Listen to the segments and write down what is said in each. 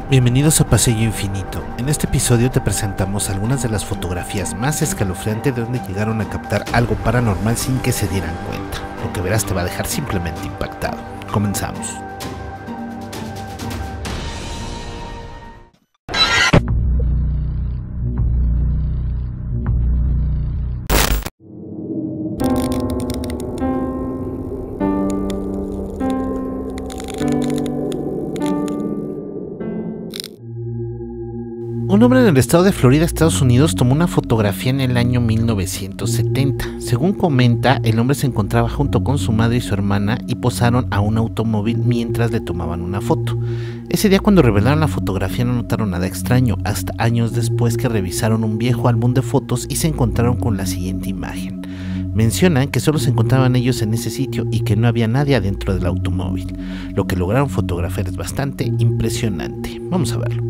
Bienvenidos a Pasillo Infinito. En este episodio te presentamos algunas de las fotografías más escalofriantes de donde llegaron a captar algo paranormal sin que se dieran cuenta. Lo que verás te va a dejar simplemente impactado. Comenzamos. Un hombre en el estado de Florida, Estados Unidos, tomó una fotografía en el año 1970. Según comenta, el hombre se encontraba junto con su madre y su hermana y posaron a un automóvil mientras le tomaban una foto. Ese día, cuando revelaron la fotografía, no notaron nada extraño, hasta años después que revisaron un viejo álbum de fotos y se encontraron con la siguiente imagen. Mencionan que solo se encontraban ellos en ese sitio y que no había nadie adentro del automóvil. Lo que lograron fotografiar es bastante impresionante. Vamos a verlo.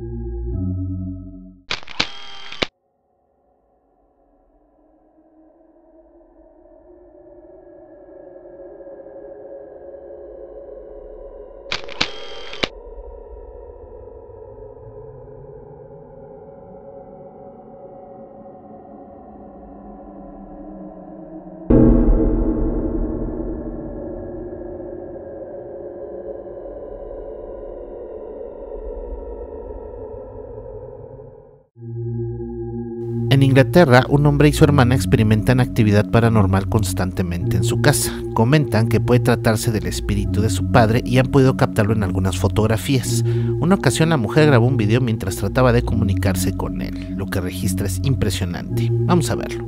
En Inglaterra, un hombre y su hermana experimentan actividad paranormal constantemente en su casa. Comentan que puede tratarse del espíritu de su padre y han podido captarlo en algunas fotografías. Una ocasión la mujer grabó un video mientras trataba de comunicarse con él. Lo que registra es impresionante. Vamos a verlo.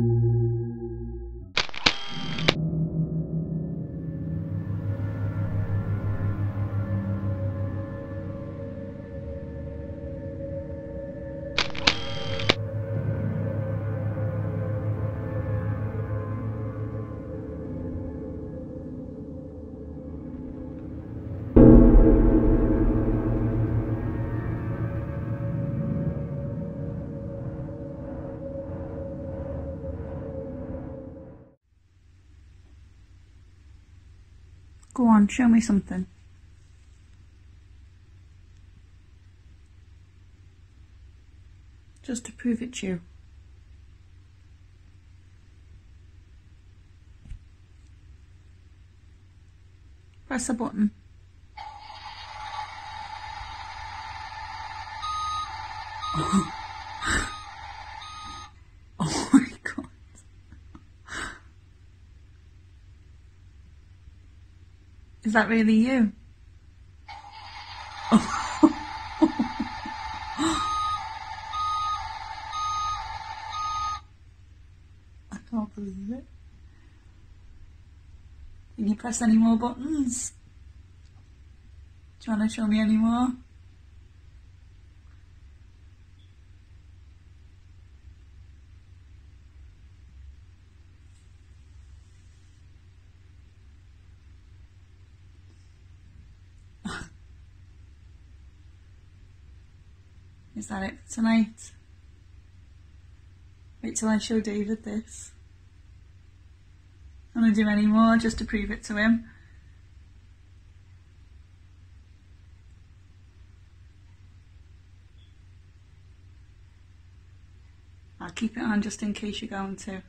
Go on, show me something. Just to prove it to you. Press a button. Oh my god. Is that really you? I can't believe it. Can you press any more buttons? Do you want to show me any more? Is that it for tonight? Wait till I show David this. I'm going to do any more just to prove it to him. I'll keep it on just in case you're going to.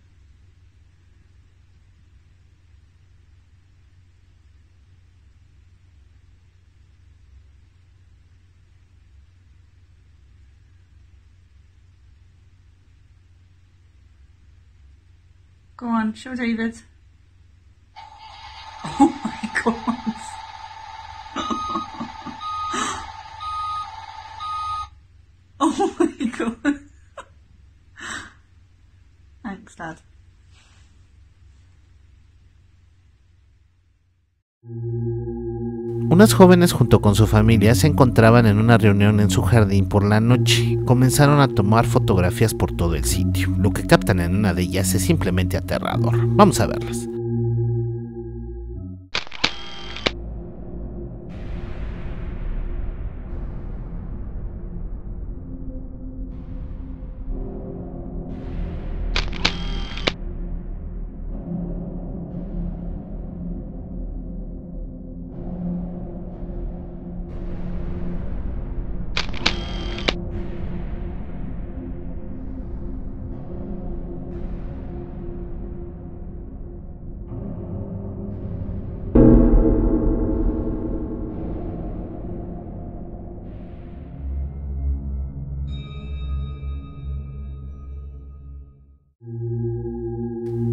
Go on, show David. Oh my god. Oh my god. Thanks, Dad. Unas jóvenes junto con su familia se encontraban en una reunión en su jardín por la noche. Comenzaron a tomar fotografías por todo el sitio. Lo que captan en una de ellas es simplemente aterrador. Vamos a verlas.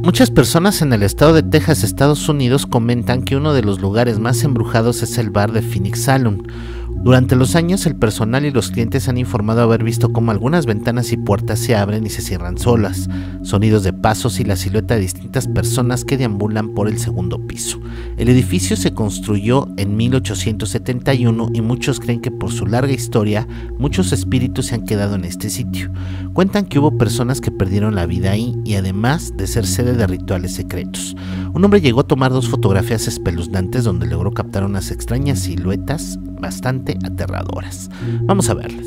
Muchas personas en el estado de Texas, Estados Unidos, comentan que uno de los lugares más embrujados es el bar de Phoenix Saloon. Durante los años, el personal y los clientes han informado haber visto cómo algunas ventanas y puertas se abren y se cierran solas, sonidos de pasos y la silueta de distintas personas que deambulan por el segundo piso. El edificio se construyó en 1871 y muchos creen que por su larga historia, muchos espíritus se han quedado en este sitio. Cuentan que hubo personas que perdieron la vida ahí y además de ser sede de rituales secretos. Un hombre llegó a tomar 2 fotografías espeluznantes donde logró captar unas extrañas siluetas bastante aterradoras. Vamos a verlas.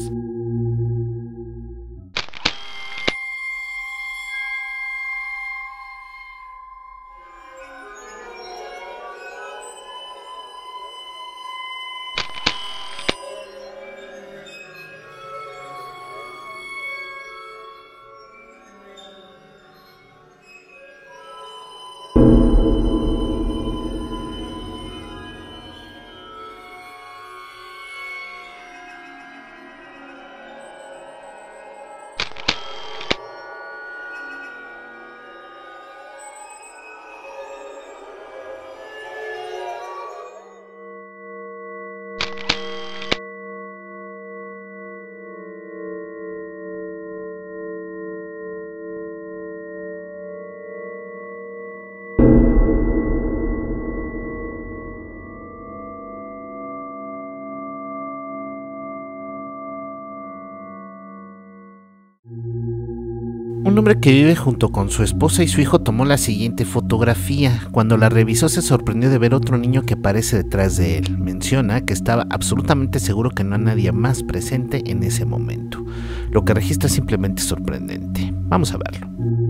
Un hombre que vive junto con su esposa y su hijo tomó la siguiente fotografía. Cuando la revisó se sorprendió de ver otro niño que aparece detrás de él. Menciona que estaba absolutamente seguro que no hay nadie más presente en ese momento. Lo que registra es simplemente sorprendente. Vamos a verlo.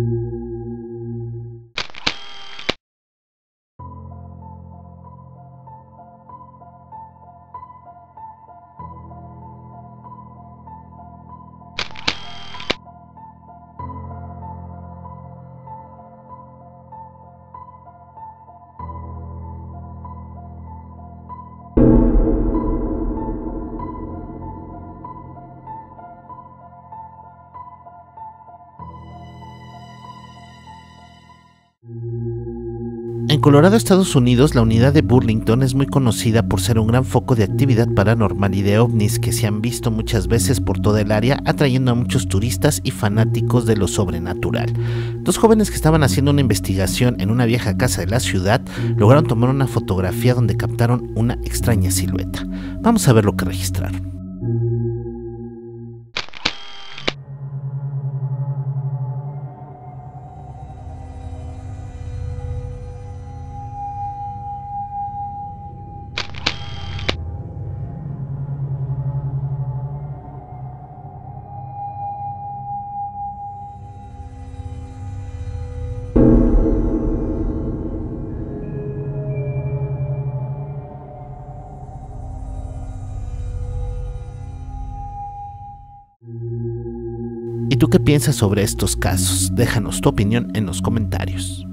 En Colorado, Estados Unidos, la unidad de Burlington es muy conocida por ser un gran foco de actividad paranormal y de ovnis que se han visto muchas veces por toda el área, atrayendo a muchos turistas y fanáticos de lo sobrenatural. 2 jóvenes que estaban haciendo una investigación en una vieja casa de la ciudad lograron tomar una fotografía donde captaron una extraña silueta. Vamos a ver lo que registraron. ¿Y tú qué piensas sobre estos casos? Déjanos tu opinión en los comentarios.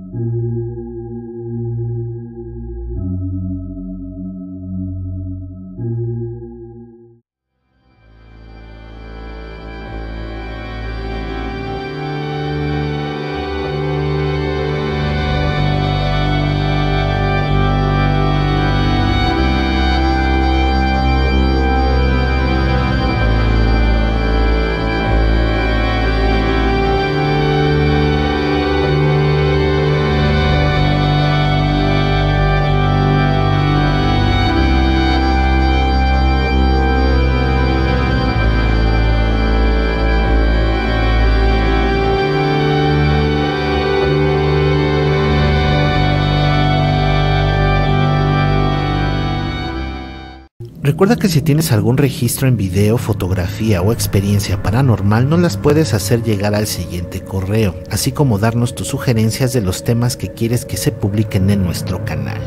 Recuerda que si tienes algún registro en video, fotografía o experiencia paranormal, nos las puedes hacer llegar al siguiente correo, así como darnos tus sugerencias de los temas que quieres que se publiquen en nuestro canal.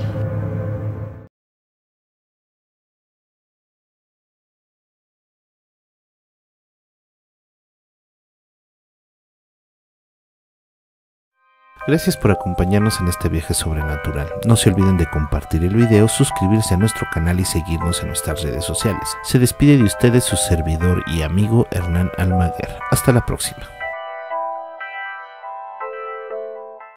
Gracias por acompañarnos en este viaje sobrenatural. No se olviden de compartir el video, suscribirse a nuestro canal y seguirnos en nuestras redes sociales. Se despide de ustedes su servidor y amigo Hernán Almaguer. Hasta la próxima.